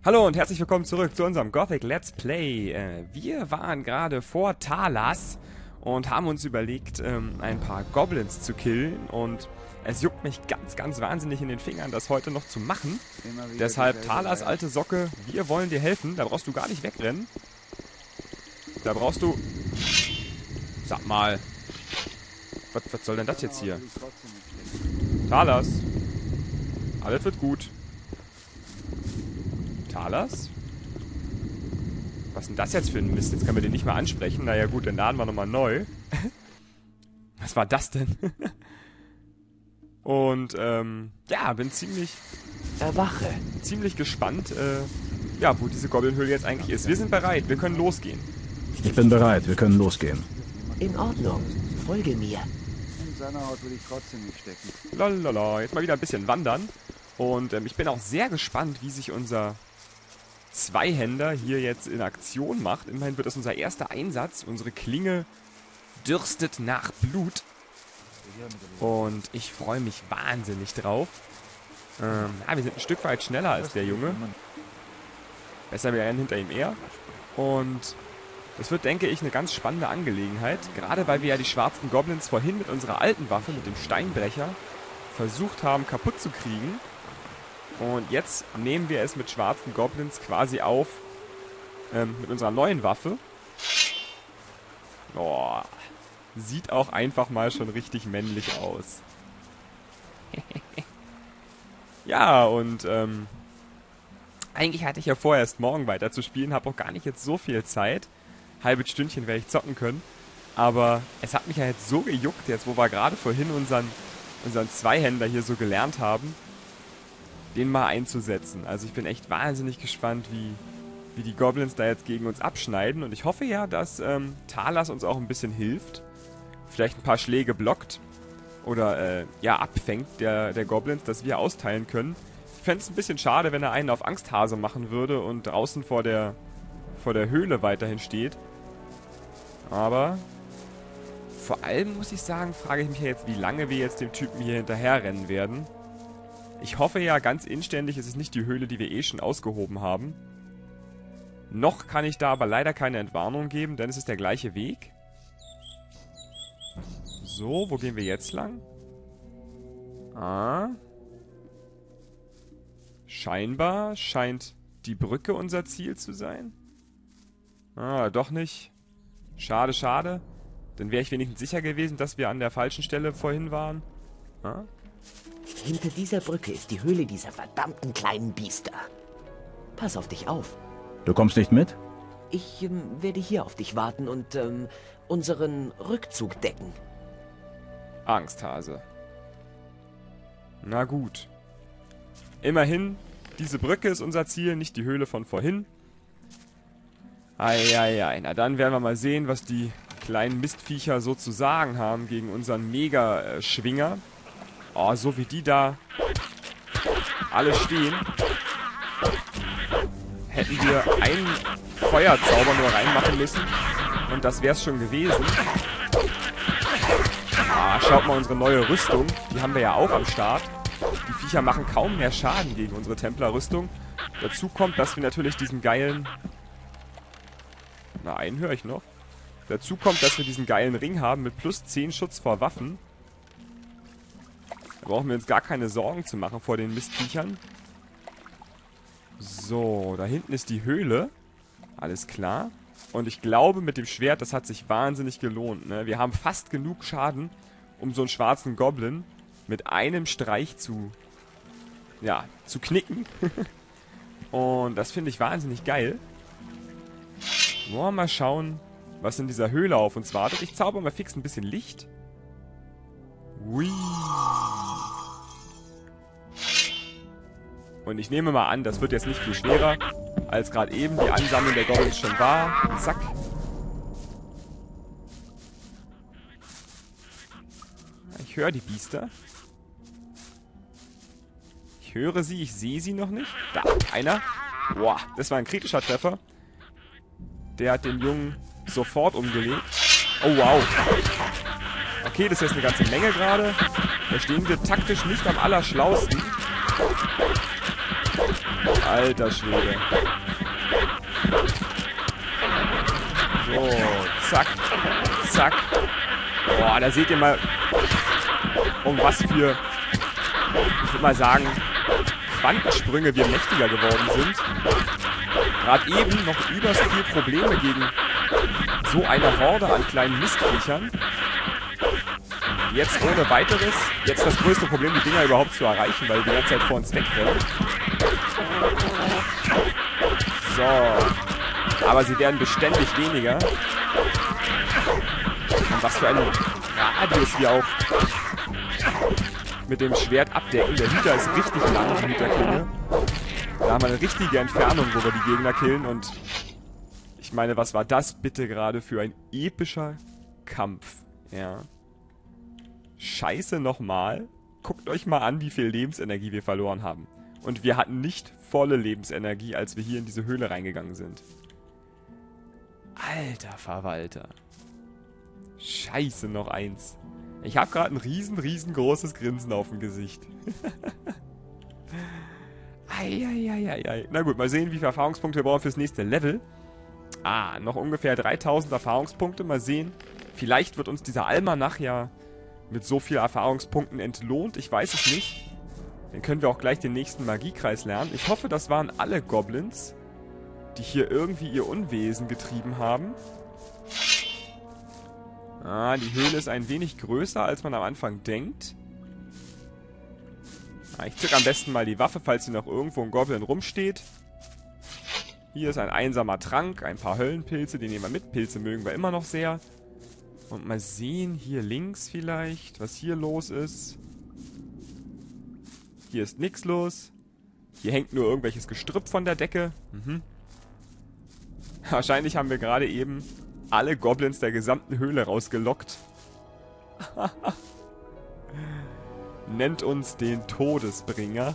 Hallo und herzlich willkommen zurück zu unserem Gothic Let's Play. Wir waren gerade vor Talas und haben uns überlegt, ein paar Goblins zu killen. Und es juckt mich ganz wahnsinnig in den Fingern, das heute noch zu machen. Deshalb, Talas, alte Socke, wir wollen dir helfen. Da brauchst du gar nicht wegrennen. Da brauchst du... Sag mal. Was soll denn das jetzt hier? Talas. Alles wird gut. Talas? Was ist denn das jetzt für ein Mist? Jetzt können wir den nicht mal ansprechen. Naja gut, dann laden wir nochmal neu. Was war das denn? Und, ja, bin ziemlich gespannt, ja, wo diese Goblin-Höhle jetzt eigentlich ist. Wir sind bereit, wir können losgehen. Ich bin bereit, wir können losgehen. In Ordnung, folge mir. In seiner Haut will ich trotzdem nicht stecken. Lalala, jetzt mal wieder ein bisschen wandern. Und ich bin auch sehr gespannt, wie sich unser Zweihänder hier jetzt in Aktion macht. Immerhin wird das unser erster Einsatz. Unsere Klinge dürstet nach Blut. Und ich freue mich wahnsinnig drauf. Ja, wir sind ein Stück weit schneller als der Junge. Besser, wir rennen hinter ihm eher. Und das wird, denke ich, eine ganz spannende Angelegenheit. Gerade weil wir ja die schwarzen Goblins vorhin mit unserer alten Waffe, mit dem Steinbrecher, versucht haben kaputt zu kriegen. Und jetzt nehmen wir es mit schwarzen Goblins quasi auf mit unserer neuen Waffe. Oh, sieht auch einfach mal schon richtig männlich aus. Ja, und eigentlich hatte ich ja vor, erst morgen weiter zu spielen. Habe auch gar nicht jetzt so viel Zeit. Halbes Stündchen werde ich zocken können. Aber es hat mich ja jetzt so gejuckt, jetzt wo wir gerade vorhin unseren Zweihänder hier so gelernt haben, den mal einzusetzen. Also ich bin echt wahnsinnig gespannt, wie die Goblins da jetzt gegen uns abschneiden. Und ich hoffe ja, dass Talas uns auch ein bisschen hilft. Vielleicht ein paar Schläge blockt. Oder ja, abfängt der Goblins, dass wir austeilen können. Ich fände es ein bisschen schade, wenn er einen auf Angsthase machen würde und draußen vor der Höhle weiterhin steht. Aber vor allem muss ich sagen, frage ich mich ja jetzt, wie lange wir jetzt dem Typen hier hinterherrennen werden. Ich hoffe ja ganz inständig, es ist nicht die Höhle, die wir eh schon ausgehoben haben. Noch kann ich da aber leider keine Entwarnung geben, denn es ist der gleiche Weg. So, wo gehen wir jetzt lang? Scheinbar scheint die Brücke unser Ziel zu sein. Doch nicht. Schade, schade. Dann wäre ich wenigstens sicher gewesen, dass wir an der falschen Stelle vorhin waren. Hinter dieser Brücke ist die Höhle dieser verdammten kleinen Biester. Pass auf dich auf. Du kommst nicht mit? Ich werde hier auf dich warten und unseren Rückzug decken. Angsthase. Na gut. Immerhin, diese Brücke ist unser Ziel, nicht die Höhle von vorhin. Eieiei, na dann werden wir mal sehen, was die kleinen Mistviecher so zu sagen haben gegen unseren Mega-Schwinger. Oh, so wie die da alle stehen, hätten wir einen Feuerzauber nur reinmachen müssen und das wäre es schon gewesen. Schaut mal unsere neue Rüstung, die haben wir ja auch am Start. Die Viecher machen kaum mehr Schaden gegen unsere Templerrüstung. Dazu kommt, dass wir natürlich diesen geilen... Na, einen höre ich noch. Dazu kommt, dass wir diesen geilen Ring haben mit plus 10 Schutz vor Waffen. Da brauchen wir uns gar keine Sorgen zu machen vor den Mistviechern. So, da hinten ist die Höhle. Alles klar. Und ich glaube, mit dem Schwert, das hat sich wahnsinnig gelohnt. Ne? Wir haben fast genug Schaden, um so einen schwarzen Goblin mit einem Streich zu knicken. Und das finde ich wahnsinnig geil. Wollen wir mal schauen, was in dieser Höhle auf uns wartet. Ich zauber mal fix ein bisschen Licht. Hui. Und ich nehme mal an, das wird jetzt nicht viel schwerer, als gerade eben die Ansammlung der Goblins schon war. Zack. Ich höre die Biester. Ich höre sie, ich sehe sie noch nicht. Da, einer. Boah, das war ein kritischer Treffer. Der hat den Jungen sofort umgelegt. Oh, wow. Okay, das ist jetzt eine ganze Menge gerade. Da stehen wir taktisch nicht am allerschlausten. Alter Schwede. So, zack, zack. Boah, da seht ihr mal, um was für, ich würde mal sagen, Quantensprünge wir mächtiger geworden sind. Gerade eben noch übelst viel Probleme gegen so eine Horde an kleinen Mistviechern. Jetzt ohne weiteres, jetzt das größte Problem, die Dinger überhaupt zu erreichen, weil die ganze Zeit vor uns wegrennen. So. Aber sie werden beständig weniger. Und was für ein Radius wir auch mit dem Schwert abdecken. Der Hüter ist richtig lang, die Hüterklinge. Da haben wir eine richtige Entfernung, wo wir die Gegner killen. Und ich meine, was war das bitte gerade für ein epischer Kampf? Ja. Scheiße nochmal. Guckt euch mal an, wie viel Lebensenergie wir verloren haben. Und wir hatten nicht volle Lebensenergie, als wir hier in diese Höhle reingegangen sind. Alter Verwalter. Scheiße, noch eins. Ich habe gerade ein riesengroßes Grinsen auf dem Gesicht. Eieieiei. Na gut, mal sehen, wie viele Erfahrungspunkte wir brauchen fürs nächste Level. Ah, noch ungefähr 3000 Erfahrungspunkte. Mal sehen. Vielleicht wird uns dieser Almanach ja mit so vielen Erfahrungspunkten entlohnt. Ich weiß es nicht. Dann können wir auch gleich den nächsten Magiekreis lernen. Ich hoffe, das waren alle Goblins, die hier irgendwie ihr Unwesen getrieben haben. Ah, die Höhle ist ein wenig größer, als man am Anfang denkt. Ah, ich zück am besten mal die Waffe, falls hier noch irgendwo ein Goblin rumsteht. Hier ist ein einsamer Trank, ein paar Höllenpilze, die nehmen wir mit. Pilze mögen wir immer noch sehr. Und mal sehen, hier links vielleicht, was hier los ist. Hier ist nichts los. Hier hängt nur irgendwelches Gestrüpp von der Decke. Wahrscheinlich haben wir gerade eben alle Goblins der gesamten Höhle rausgelockt. Nennt uns den Todesbringer.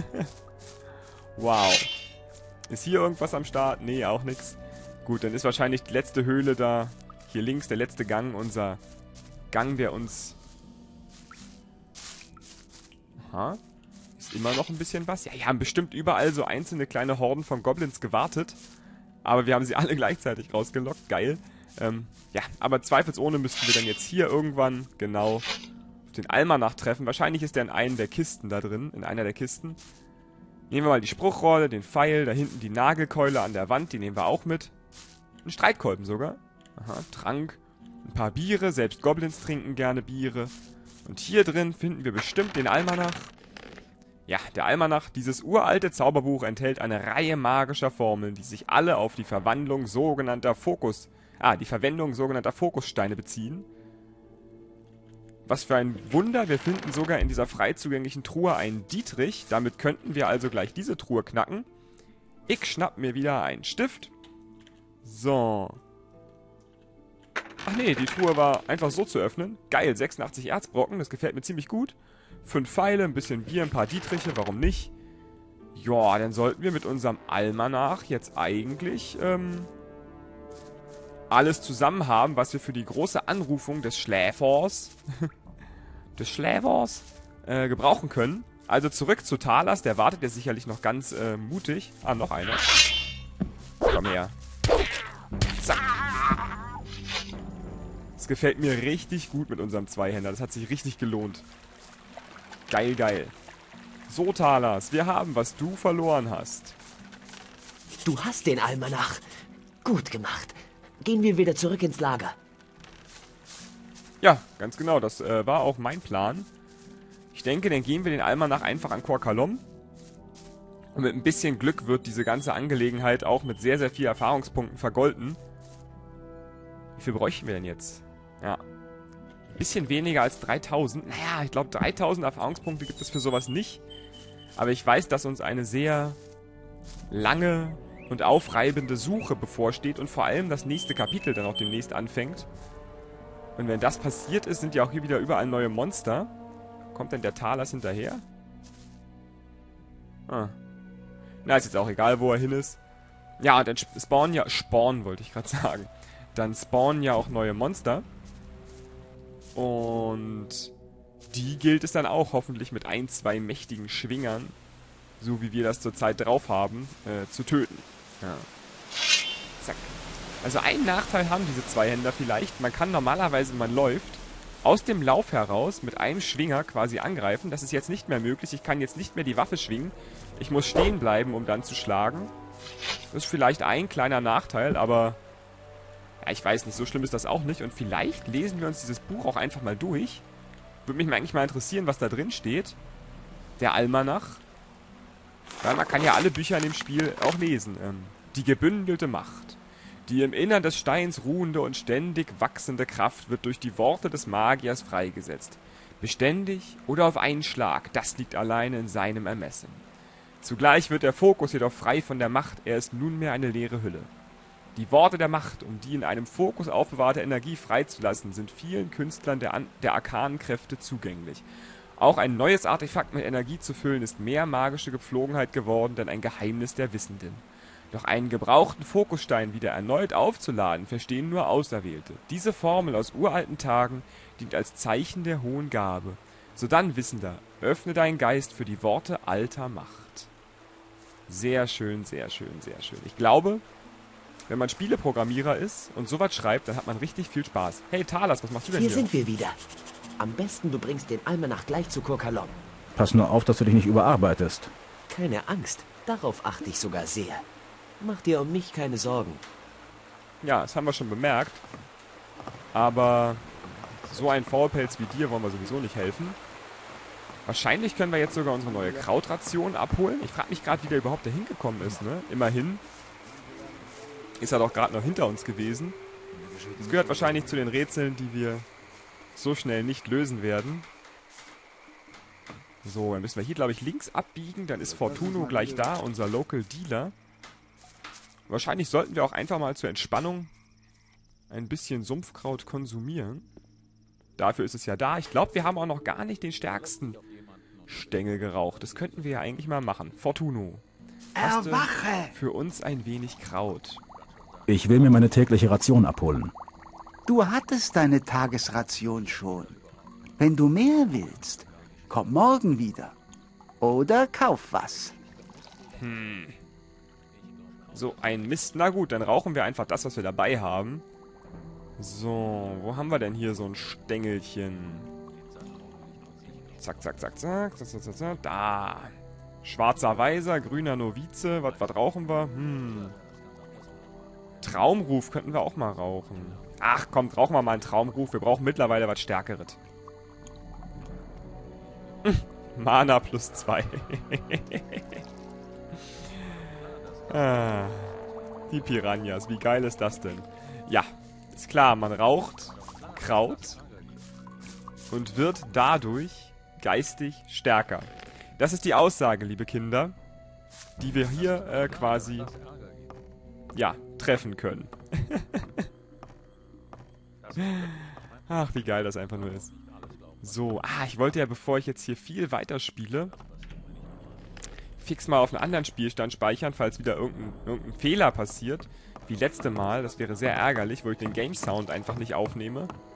Wow. Ist hier irgendwas am Start? Nee, auch nichts. Gut, dann ist wahrscheinlich die letzte Höhle da. Hier links der letzte Gang, unser Gang, der uns... Aha. Ist immer noch ein bisschen was. Ja, hier haben bestimmt überall so einzelne kleine Horden von Goblins gewartet. Aber wir haben sie alle gleichzeitig rausgelockt. Geil. Ja, aber zweifelsohne müssten wir dann jetzt hier irgendwann genau auf den Almanach treffen. Wahrscheinlich ist der in einer der Kisten da drin. In einer der Kisten. Nehmen wir mal die Spruchrolle, den Pfeil, da hinten die Nagelkeule an der Wand. Die nehmen wir auch mit. Ein Streitkolben sogar. Aha, Trank. Ein paar Biere. Selbst Goblins trinken gerne Biere. Und hier drin finden wir bestimmt den Almanach. Ja, der Almanach, dieses uralte Zauberbuch, enthält eine Reihe magischer Formeln, die sich alle auf die Verwandlung sogenannter Verwendung sogenannter Fokussteine beziehen. Was für ein Wunder, wir finden sogar in dieser frei zugänglichen Truhe einen Dietrich. Damit könnten wir also gleich diese Truhe knacken. Ich schnapp mir wieder einen Stift. So. Ach nee, die Truhe war einfach so zu öffnen. Geil, 86 Erzbrocken, das gefällt mir ziemlich gut. 5 Pfeile, ein bisschen Bier, ein paar Dietriche, warum nicht? Ja, dann sollten wir mit unserem Almanach jetzt eigentlich alles zusammen haben, was wir für die große Anrufung des Schläfers gebrauchen können. Also zurück zu Talas, der wartet ja sicherlich noch ganz mutig. Ah, noch einer. Komm her. Zack. Das gefällt mir richtig gut mit unserem Zweihänder. Das hat sich richtig gelohnt. Geil, geil. So, Talas, wir haben, was du verloren hast. Du hast den Almanach. Gut gemacht. Gehen wir wieder zurück ins Lager. Ja, ganz genau. Das war auch mein Plan. Ich denke, dann gehen wir den Almanach einfach an Kor Kalom. Und mit ein bisschen Glück wird diese ganze Angelegenheit auch mit sehr, sehr vielen Erfahrungspunkten vergolten. Wie viel bräuchten wir denn jetzt? Ja. Ein bisschen weniger als 3000. Naja, ich glaube 3000 Erfahrungspunkte gibt es für sowas nicht. Aber ich weiß, dass uns eine sehr lange und aufreibende Suche bevorsteht. Und vor allem das nächste Kapitel dann auch demnächst anfängt. Und wenn das passiert ist, sind ja auch hier wieder überall neue Monster. Kommt denn der Talas hinterher? Ah. Na, ist jetzt auch egal, wo er hin ist. Ja, und dann spawnen wollte ich gerade sagen. Dann spawnen ja auch neue Monster. Und die gilt es dann auch hoffentlich mit 1, 2 mächtigen Schwingern so wie wir das zurzeit drauf haben, zu töten. Ja. Zack. Also einen Nachteil haben diese Zweihänder vielleicht. Man kann normalerweise, wenn man läuft, aus dem Lauf heraus mit einem Schwinger quasi angreifen. Das ist jetzt nicht mehr möglich. Ich kann jetzt nicht mehr die Waffe schwingen. Ich muss stehen bleiben, um dann zu schlagen. Das ist vielleicht ein kleiner Nachteil, aber ja, ich weiß nicht, so schlimm ist das auch nicht. Und vielleicht lesen wir uns dieses Buch auch einfach mal durch. Würde mich eigentlich mal interessieren, was da drin steht. Der Almanach. Weil man kann ja alle Bücher in dem Spiel auch lesen. Die gebündelte Macht. Die im Innern des Steins ruhende und ständig wachsende Kraft wird durch die Worte des Magiers freigesetzt. Beständig oder auf einen Schlag, das liegt alleine in seinem Ermessen. Zugleich wird der Fokus jedoch frei von der Macht, er ist nunmehr eine leere Hülle. Die Worte der Macht, um die in einem Fokus aufbewahrte Energie freizulassen, sind vielen Künstlern der arkanen Kräfte zugänglich. Auch ein neues Artefakt mit Energie zu füllen, ist mehr magische Gepflogenheit geworden, denn ein Geheimnis der Wissenden. Doch einen gebrauchten Fokusstein wieder erneut aufzuladen, verstehen nur Auserwählte. Diese Formel aus uralten Tagen dient als Zeichen der hohen Gabe. Sodann, Wissender, öffne deinen Geist für die Worte alter Macht. Sehr schön, sehr schön, sehr schön. Ich glaube, wenn man Spieleprogrammierer ist und sowas schreibt, dann hat man richtig viel Spaß. Hey Talas, was machst du denn hier? Hier sind wir wieder. Am besten, du bringst den Almanach gleich zu Kurkalon. Pass nur auf, dass du dich nicht überarbeitest. Keine Angst, darauf achte ich sogar sehr. Mach dir um mich keine Sorgen. Ja, das haben wir schon bemerkt. Aber so ein Faulpelz wie dir wollen wir sowieso nicht helfen. Wahrscheinlich können wir jetzt sogar unsere neue Krautration abholen. Ich frage mich gerade, wie der überhaupt dahin gekommen ist, ne? Immerhin ist er doch gerade noch hinter uns gewesen. Das gehört wahrscheinlich zu den Rätseln, die wir so schnell nicht lösen werden. So, dann müssen wir hier, glaube ich, links abbiegen. Dann ist Fortuno gleich da, unser Local Dealer. Wahrscheinlich sollten wir auch einfach mal zur Entspannung ein bisschen Sumpfkraut konsumieren. Dafür ist es ja da. Ich glaube, wir haben auch noch gar nicht den stärksten Stängel geraucht. Das könnten wir ja eigentlich mal machen. Fortuno, hast du für uns ein wenig Kraut? Ich will mir meine tägliche Ration abholen. Du hattest deine Tagesration schon. Wenn du mehr willst, komm morgen wieder. Oder kauf was. So ein Mist. Na gut, dann rauchen wir einfach das, was wir dabei haben. So, wo haben wir denn hier so ein Stängelchen? Zack, zack, zack, zack, zack, zack, zack, zack. Da. Schwarzer Weiser, grüner Novize. Was rauchen wir? Traumruf könnten wir auch mal rauchen. Ach, kommt, rauchen wir mal einen Traumruf. Wir brauchen mittlerweile was Stärkeres. Mana plus 2. Die Piranhas. Wie geil ist das denn? Ja, ist klar, man raucht Kraut und wird dadurch geistig stärker. Das ist die Aussage, liebe Kinder, die wir hier quasi, ja, treffen können. Ach, wie geil das einfach nur ist. So, ich wollte ja, bevor ich jetzt hier viel weiterspiele, fix mal auf einen anderen Spielstand speichern, falls wieder irgendein Fehler passiert, wie letzte Mal. Das wäre sehr ärgerlich, wo ich den Game Sound einfach nicht aufnehme.